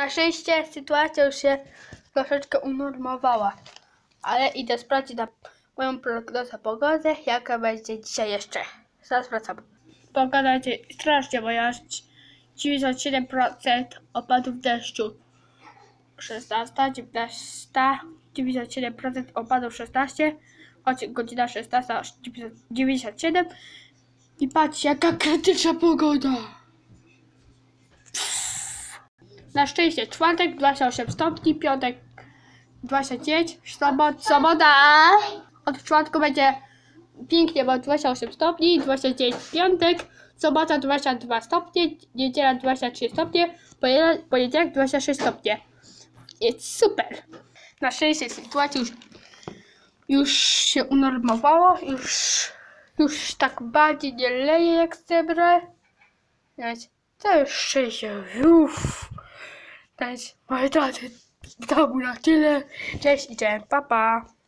Na szczęście sytuacja już się troszeczkę unormowała, ale idę sprawdzić na moją prognozę pogody, jaka będzie dzisiaj jeszcze. Zaraz wracam. Pogoda będzie strasznie moja, 97% opadów deszczu, 16, 19, 97% opadów 16, choć godzina 16, 97 i patrzcie jaka krytyczna pogoda. Na szczęście czwartek 28 stopni, piątek 29, sobota od czwartku będzie pięknie, bo 28 stopni, 29 piątek, sobota 22 stopnie, niedziela 23 stopnie, poniedziałek 26 stopnie. Jest super. Na szczęście sytuacja już się unormowało, już tak bardziej nie leje jak zebra. To już szczęście. Moi drodzy, to było na tyle. Cześć i cześć, pa pa.